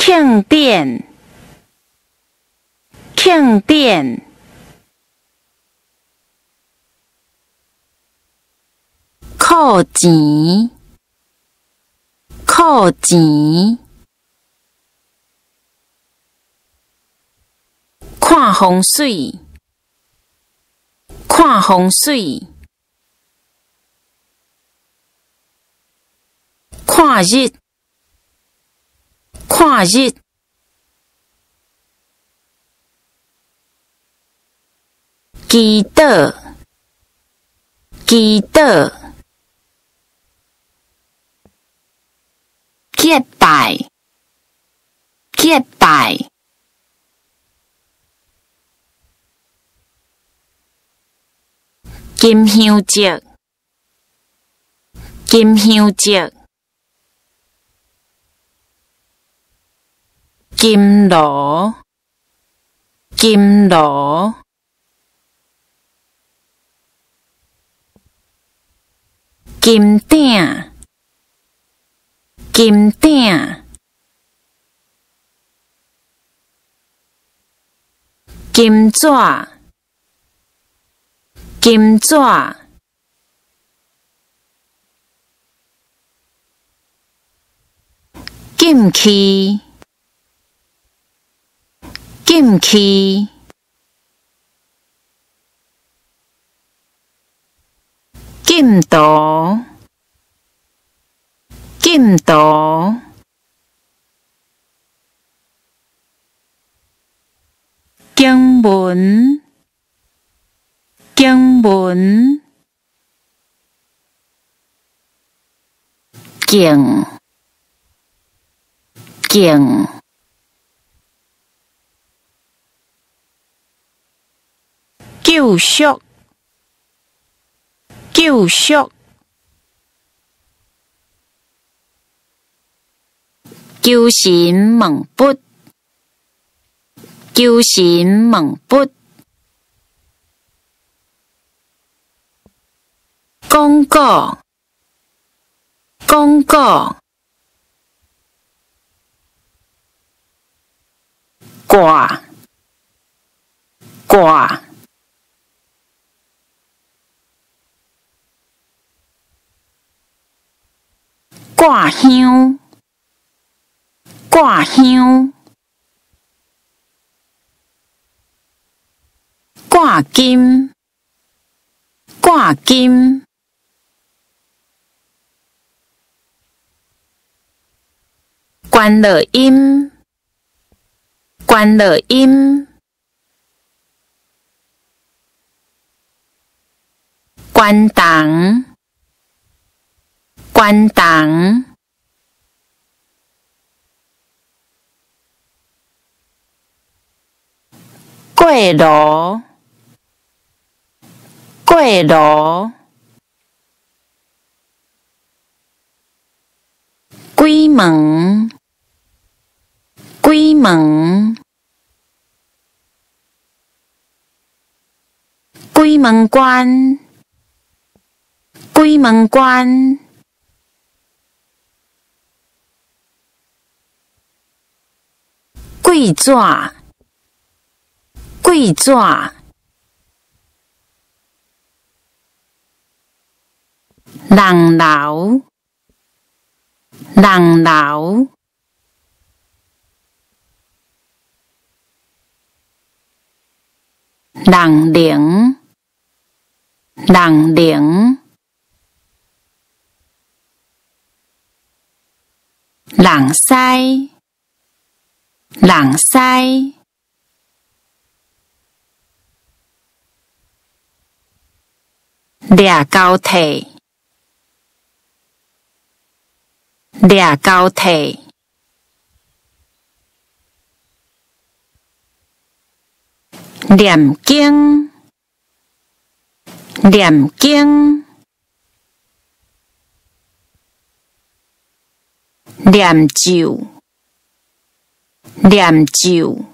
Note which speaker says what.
Speaker 1: 庆典，庆典。扣钱，扣钱。看风水，看风水。看日，看日。祈祷，祈祷。结拜，结拜。金香节，金香节。金炉，金炉。金鼎，金鼎。金纸，金纸。禁区，禁区。禁毒，禁毒。经文，经文。敬，敬。救赎，救赎。求神问卜，求神问卜。广告，广告。挂，挂。挂香，挂香。挂金，挂金。关乐音，关乐音。关档，关档。过路，过路。鬼门，鬼门。鬼门关，鬼门关。桂纸，桂纸。人流，人流。人灵，人灵。人西，人西。掠交替，掠交替。念经，念经。念咒，念咒。